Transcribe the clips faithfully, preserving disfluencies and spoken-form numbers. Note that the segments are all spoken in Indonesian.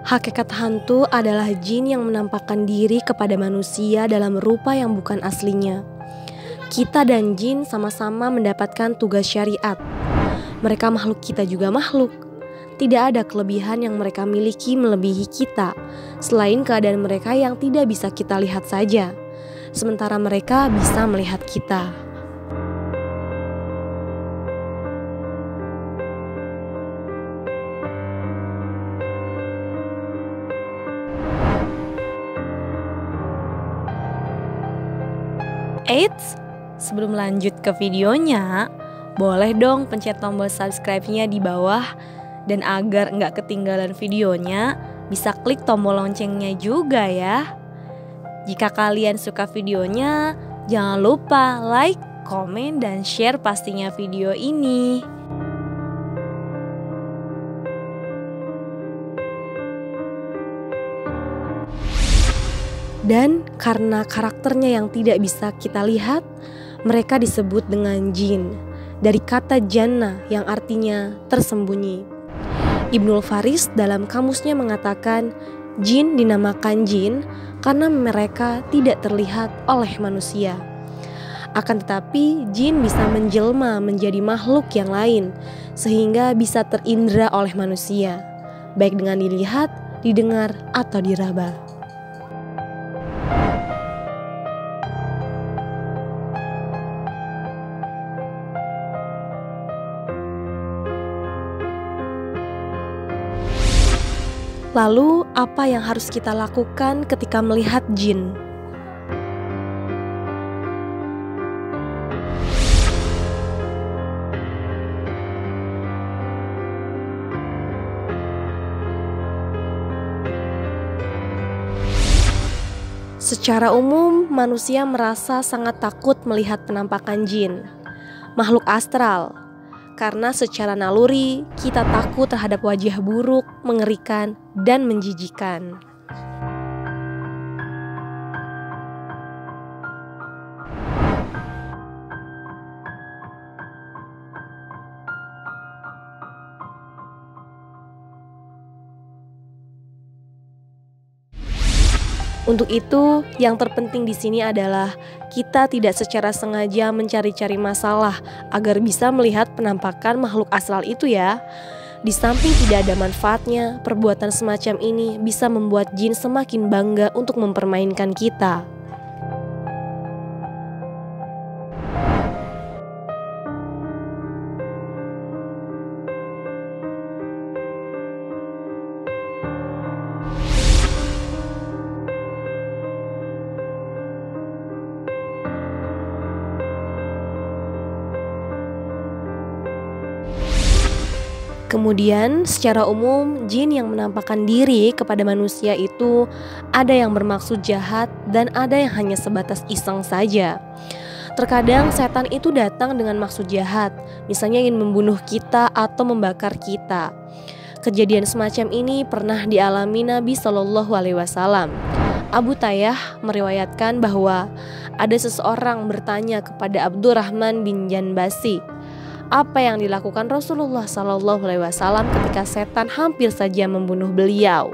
Hakikat hantu adalah jin yang menampakkan diri kepada manusia dalam rupa yang bukan aslinya. Kita dan jin sama-sama mendapatkan tugas syariat. Mereka makhluk, kita juga makhluk. Tidak ada kelebihan yang mereka miliki melebihi kita, selain keadaan mereka yang tidak bisa kita lihat saja, sementara mereka bisa melihat kita. Eits, sebelum lanjut ke videonya, boleh dong pencet tombol subscribe-nya di bawah. Dan agar nggak ketinggalan videonya, bisa klik tombol loncengnya juga ya. Jika kalian suka videonya, jangan lupa like, komen, dan share pastinya video ini. Dan karena karakternya yang tidak bisa kita lihat, mereka disebut dengan jin, dari kata janna yang artinya tersembunyi. Ibnul Faris dalam kamusnya mengatakan, jin dinamakan jin karena mereka tidak terlihat oleh manusia. Akan tetapi jin bisa menjelma menjadi makhluk yang lain, sehingga bisa terindra oleh manusia, baik dengan dilihat, didengar, atau diraba. Lalu, apa yang harus kita lakukan ketika melihat jin? Secara umum, manusia merasa sangat takut melihat penampakan jin, makhluk astral. Karena secara naluri, kita takut terhadap wajah buruk, mengerikan, dan menjijikan. Untuk itu, yang terpenting di sini adalah kita tidak secara sengaja mencari-cari masalah agar bisa melihat penampakan makhluk astral itu ya. Di samping tidak ada manfaatnya, perbuatan semacam ini bisa membuat jin semakin bangga untuk mempermainkan kita. Kemudian, secara umum, jin yang menampakkan diri kepada manusia itu ada yang bermaksud jahat dan ada yang hanya sebatas iseng saja. Terkadang setan itu datang dengan maksud jahat, misalnya ingin membunuh kita atau membakar kita. Kejadian semacam ini pernah dialami Nabi Shallallahu Alaihi Wasallam. Abu Tayyah meriwayatkan bahwa ada seseorang bertanya kepada Abdurrahman bin Janbasi, apa yang dilakukan Rasulullah Shallallahu Alaihi Wasallam ketika setan hampir saja membunuh beliau.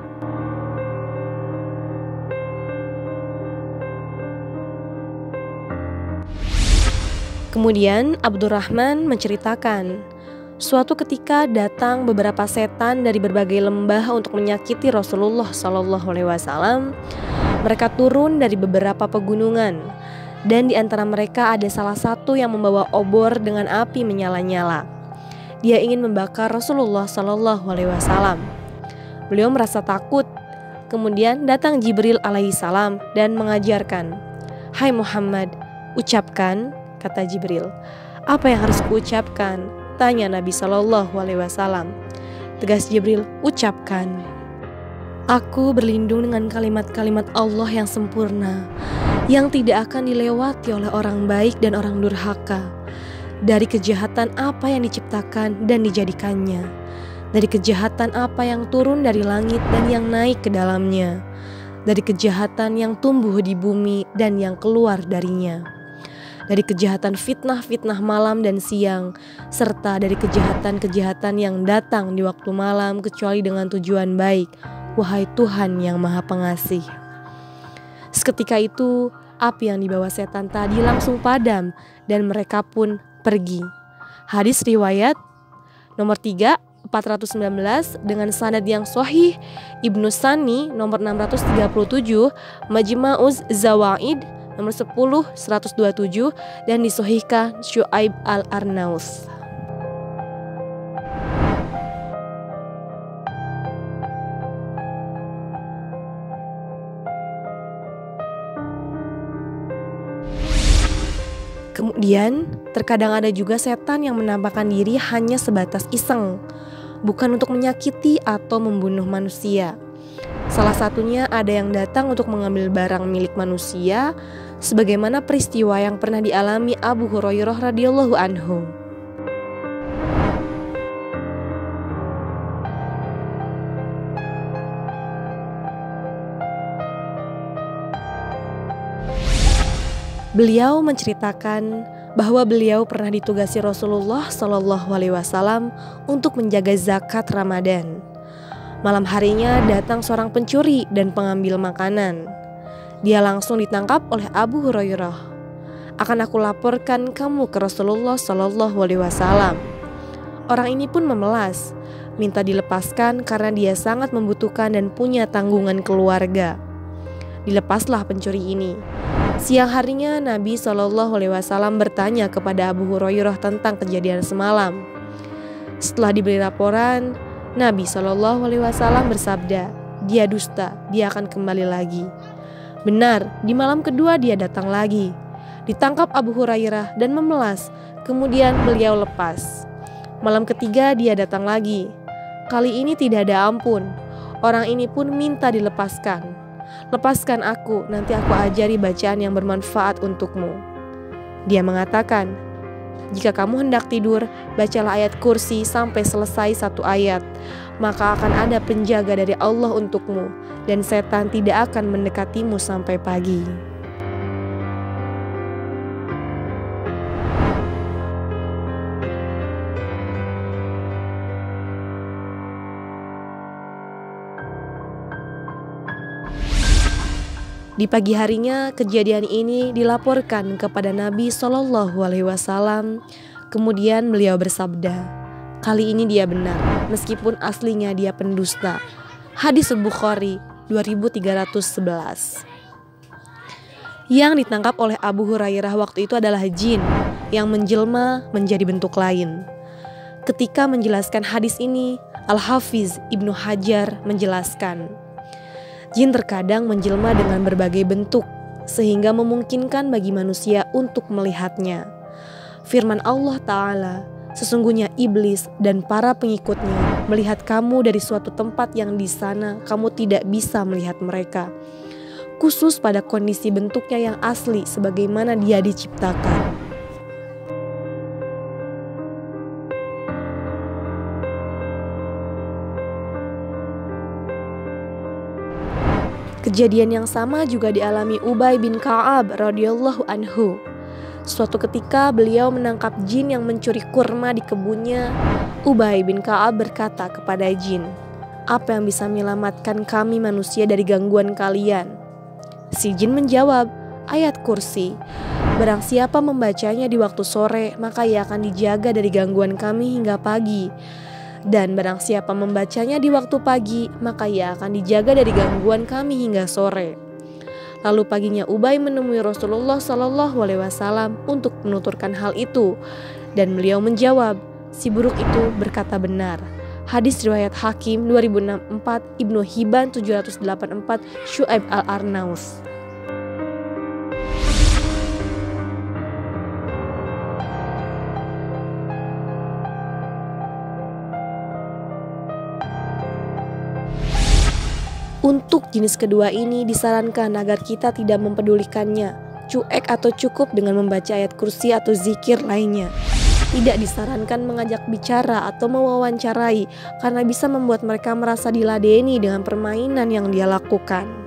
Kemudian Abdurrahman menceritakan, suatu ketika datang beberapa setan dari berbagai lembah untuk menyakiti Rasulullah Shallallahu Alaihi Wasallam. Mereka turun dari beberapa pegunungan, dan di antara mereka ada salah satu yang membawa obor dengan api menyala-nyala. Dia ingin membakar Rasulullah Shallallahu Alaihi Wasallam. Beliau merasa takut. Kemudian datang Jibril alaihissalam dan mengajarkan, "Hai Muhammad, ucapkan," kata Jibril. "Apa yang harus kuucapkan?" tanya Nabi Shallallahu Alaihi Wasallam. Tegas Jibril, "Ucapkan, aku berlindung dengan kalimat-kalimat Allah yang sempurna, yang tidak akan dilewati oleh orang baik dan orang durhaka, dari kejahatan apa yang diciptakan dan dijadikannya, dari kejahatan apa yang turun dari langit dan yang naik ke dalamnya, dari kejahatan yang tumbuh di bumi dan yang keluar darinya, dari kejahatan fitnah-fitnah malam dan siang, serta dari kejahatan-kejahatan yang datang di waktu malam kecuali dengan tujuan baik, wahai Tuhan yang Maha Pengasih. Seketika itu, api yang dibawa setan tadi langsung padam dan mereka pun pergi. Hadis riwayat nomor tiga, empat ratus sembilan belas dengan sanad yang sahih, Ibnu Sani nomor enam ratus tiga puluh tujuh, Majma'uz Zawaid nomor sepuluh, seratus dua puluh tujuh, dan disahihkan Syu'aib al-Arnaus. Kemudian, terkadang ada juga setan yang menampakkan diri hanya sebatas iseng, bukan untuk menyakiti atau membunuh manusia. Salah satunya ada yang datang untuk mengambil barang milik manusia, sebagaimana peristiwa yang pernah dialami Abu Hurairah radhiyallahu anhu. Beliau menceritakan bahwa beliau pernah ditugasi Rasulullah Shallallahu Alaihi Wasallam untuk menjaga zakat Ramadan. Malam harinya datang seorang pencuri dan pengambil makanan. Dia langsung ditangkap oleh Abu Hurairah. Akan aku laporkan kamu ke Rasulullah Shallallahu Alaihi Wasallam. Orang ini pun memelas, minta dilepaskan karena dia sangat membutuhkan dan punya tanggungan keluarga. Dilepaslah pencuri ini. Siang harinya Nabi shallallahu alaihi wasallam bertanya kepada Abu Hurairah tentang kejadian semalam. Setelah diberi laporan, Nabi shallallahu alaihi wasallam bersabda, dia dusta, dia akan kembali lagi. Benar, di malam kedua dia datang lagi. Ditangkap Abu Hurairah dan memelas, kemudian beliau lepas. Malam ketiga dia datang lagi. Kali ini tidak ada ampun. Orang ini pun minta dilepaskan. Lepaskan aku, nanti aku ajari bacaan yang bermanfaat untukmu. Dia mengatakan, jika kamu hendak tidur, bacalah ayat kursi sampai selesai satu ayat, maka akan ada penjaga dari Allah untukmu, dan setan tidak akan mendekatimu sampai pagi. Di pagi harinya kejadian ini dilaporkan kepada Nabi shallallahu alaihi wasallam. Kemudian beliau bersabda, kali ini dia benar, meskipun aslinya dia pendusta. Hadis Bukhari dua ribu tiga ratus sebelas. Yang ditangkap oleh Abu Hurairah waktu itu adalah jin yang menjelma menjadi bentuk lain. Ketika menjelaskan hadis ini, Al-Hafiz Ibnu Hajar menjelaskan, jin terkadang menjelma dengan berbagai bentuk, sehingga memungkinkan bagi manusia untuk melihatnya. Firman Allah Ta'ala, sesungguhnya iblis dan para pengikutnya melihat kamu dari suatu tempat yang di sana kamu tidak bisa melihat mereka, khusus pada kondisi bentuknya yang asli sebagaimana dia diciptakan. Kejadian yang sama juga dialami Ubay bin Ka'ab radhiyallahu anhu. Suatu ketika beliau menangkap jin yang mencuri kurma di kebunnya. Ubay bin Ka'ab berkata kepada jin, apa yang bisa menyelamatkan kami manusia dari gangguan kalian? Si jin menjawab, ayat kursi. Barang siapa membacanya di waktu sore, maka ia akan dijaga dari gangguan kami hingga pagi. Dan barang siapa membacanya di waktu pagi, maka ia akan dijaga dari gangguan kami hingga sore. Lalu paginya Ubay menemui Rasulullah Shallallahu Alaihi Wasallam untuk menuturkan hal itu, dan beliau menjawab, si buruk itu berkata benar. Hadis riwayat Hakim dua ribu enam puluh empat, Ibnu Hibban tujuh ratus delapan puluh empat, Syu'aib al-Arnaus. Untuk jenis kedua ini disarankan agar kita tidak mempedulikannya, cuek atau cukup dengan membaca ayat kursi atau zikir lainnya. Tidak disarankan mengajak bicara atau mewawancarai karena bisa membuat mereka merasa diladeni dengan permainan yang dia lakukan.